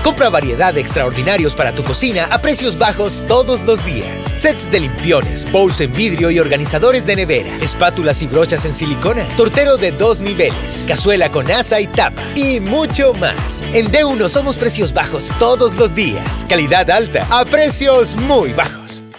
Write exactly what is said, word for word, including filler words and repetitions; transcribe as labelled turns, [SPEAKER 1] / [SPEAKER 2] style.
[SPEAKER 1] Compra variedad de extraordinarios para tu cocina a precios bajos todos los días. Sets de limpiones, bowls en vidrio y organizadores de nevera, espátulas y brochas en silicona, tortero de dos niveles, cazuela con asa y tapa y mucho más. En D uno somos precios bajos todos los días. Calidad alta a precios muy bajos.